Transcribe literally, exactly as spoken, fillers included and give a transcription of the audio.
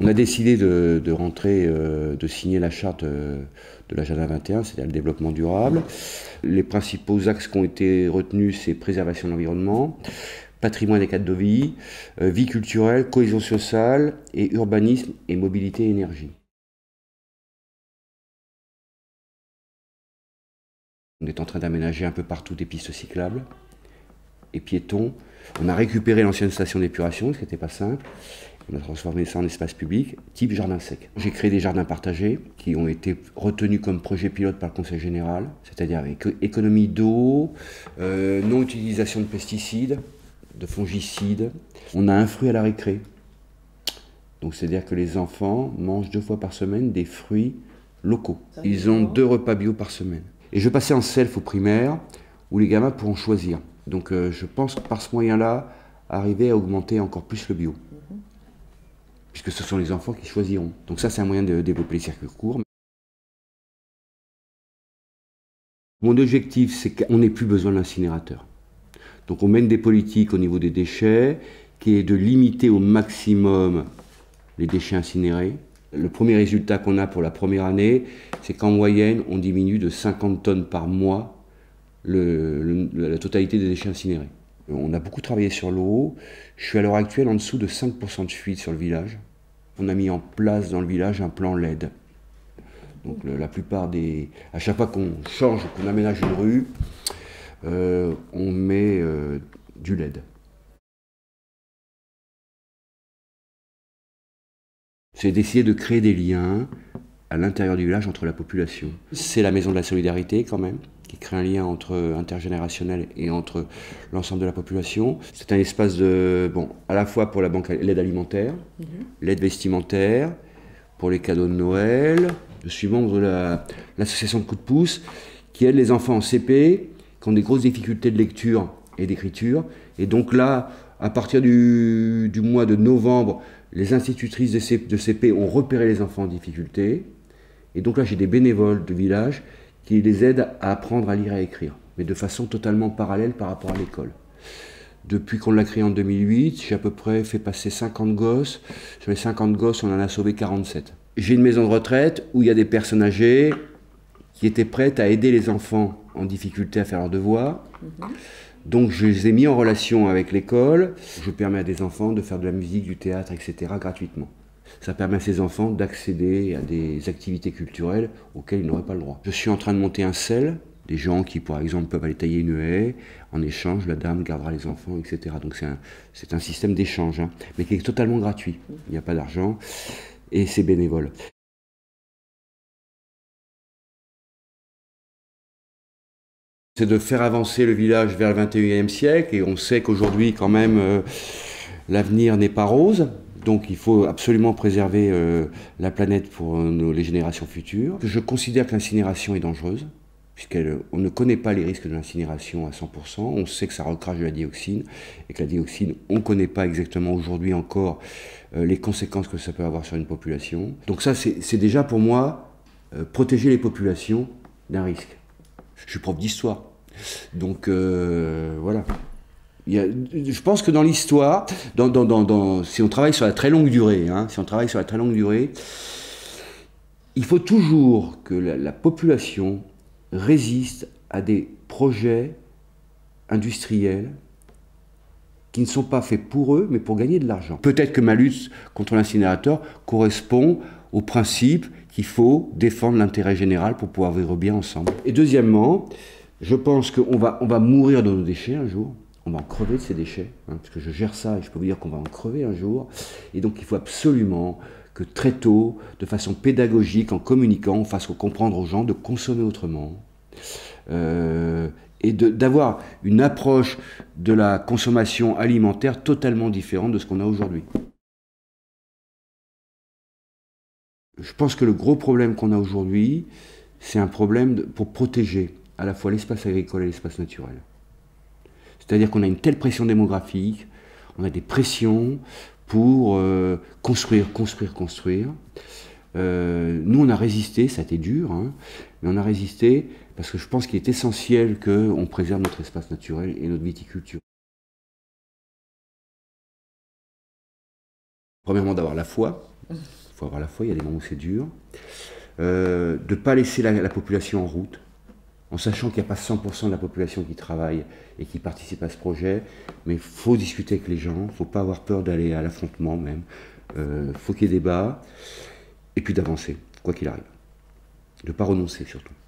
On a décidé de, de rentrer, euh, de signer la charte de, de l'agenda vingt et un, c'est-à-dire le développement durable. Les principaux axes qui ont été retenus, c'est préservation de l'environnement, patrimoine et cadre de vie, euh, vie culturelle, cohésion sociale et urbanisme et mobilité et énergie. On est en train d'aménager un peu partout des pistes cyclables et piétons. On a récupéré l'ancienne station d'épuration, ce qui n'était pas simple. On a transformé ça en espace public, type jardin sec. J'ai créé des jardins partagés qui ont été retenus comme projet pilote par le Conseil général, c'est-à-dire avec économie d'eau, euh, non-utilisation de pesticides, de fongicides. On a un fruit à la récré. Donc c'est-à-dire que les enfants mangent deux fois par semaine des fruits locaux. Ils ont deux repas bio par semaine. Et je passais en self au primaire, où les gamins pourront choisir. Donc euh, je pense que par ce moyen-là, arriver à augmenter encore plus le bio. Mm-hmm. Puisque ce sont les enfants qui choisiront. Donc ça, c'est un moyen de développer les circuits courts. Mon objectif, c'est qu'on n'ait plus besoin de l'incinérateur. Donc on mène des politiques au niveau des déchets, qui est de limiter au maximum les déchets incinérés. Le premier résultat qu'on a pour la première année, c'est qu'en moyenne, on diminue de cinquante tonnes par mois le, le, la totalité des déchets incinérés. On a beaucoup travaillé sur l'eau. Je suis à l'heure actuelle en dessous de cinq pour cent de fuite sur le village. On a mis en place dans le village un plan L E D. Donc le, la plupart des... À chaque fois qu'on change, qu'on aménage une rue, euh, on met euh, du L E D. C'est d'essayer de créer des liens à l'intérieur du village entre la population. C'est la maison de la solidarité quand même, qui crée un lien entre intergénérationnel et entre l'ensemble de la population. C'est un espace de, bon, à la fois pour la banque, l'aide alimentaire, mmh. l'aide vestimentaire, pour les cadeaux de Noël. Je suis membre de la, l'association de Coup de pouce, qui aide les enfants en C P, qui ont des grosses difficultés de lecture et d'écriture. Et donc là, à partir du, du mois de novembre, les institutrices de C P ont repéré les enfants en difficulté. Et donc là, j'ai des bénévoles de village qui les aident à apprendre à lire et à écrire, mais de façon totalement parallèle par rapport à l'école. Depuis qu'on l'a créé en deux mille huit, j'ai à peu près fait passer cinquante gosses. Sur les cinquante gosses, on en a sauvé quarante-sept. J'ai une maison de retraite où il y a des personnes âgées qui étaient prêtes à aider les enfants en difficulté à faire leurs devoirs. Mmh. Donc je les ai mis en relation avec l'école. Je permets à des enfants de faire de la musique, du théâtre, et cetera gratuitement. Ça permet à ces enfants d'accéder à des activités culturelles auxquelles ils n'auraient pas le droit. Je suis en train de monter un C E L, des gens qui par exemple peuvent aller tailler une haie, en échange la dame gardera les enfants, et cetera. Donc c'est un, c'est un système d'échange, hein, mais qui est totalement gratuit. Il n'y a pas d'argent et c'est bénévole. C'est de faire avancer le village vers le vingt et unième siècle, et on sait qu'aujourd'hui quand même euh, l'avenir n'est pas rose. Donc il faut absolument préserver euh, la planète pour nos, les générations futures. Je considère que l'incinération est dangereuse, puisqu'on ne connaît pas les risques de l'incinération à cent pour cent. On sait que ça recrache de la dioxine, et que la dioxine, on ne connaît pas exactement aujourd'hui encore euh, les conséquences que ça peut avoir sur une population. Donc ça, c'est déjà pour moi euh, protéger les populations d'un risque. Je suis prof d'histoire, donc euh, voilà. Il y a, je pense que dans l'histoire, dans, dans, dans, dans, si on travaille sur la très longue durée, hein, si on travaille sur la très longue durée, il faut toujours que la, la population résiste à des projets industriels qui ne sont pas faits pour eux, mais pour gagner de l'argent. Peut-être que ma lutte contre l'incinérateur correspond au principe qu'il faut défendre l'intérêt général pour pouvoir vivre bien ensemble. Et deuxièmement, je pense qu'on va, on va mourir de nos déchets un jour. On va en crever de ces déchets, hein, parce que je gère ça et je peux vous dire qu'on va en crever un jour. Et donc il faut absolument que très tôt, de façon pédagogique, en communiquant, on fasse comprendre aux gens de consommer autrement. Euh, et d'avoir une approche de la consommation alimentaire totalement différente de ce qu'on a aujourd'hui. Je pense que le gros problème qu'on a aujourd'hui, c'est un problème de, pour protéger à la fois l'espace agricole et l'espace naturel. C'est-à-dire qu'on a une telle pression démographique, on a des pressions pour euh, construire, construire, construire. Euh, nous, on a résisté, ça a été dur, hein, mais on a résisté parce que je pense qu'il est essentiel qu'on préserve notre espace naturel et notre viticulture. Premièrement, d'avoir la foi, Il faut avoir la foi, il y a des moments où c'est dur. Euh, de ne pas laisser la, la population en route, en sachant qu'il n'y a pas cent pour cent de la population qui travaille et qui participe à ce projet, mais il faut discuter avec les gens, il ne faut pas avoir peur d'aller à l'affrontement même, il euh, faut qu'il y ait débat, et puis d'avancer, quoi qu'il arrive. De ne pas renoncer surtout.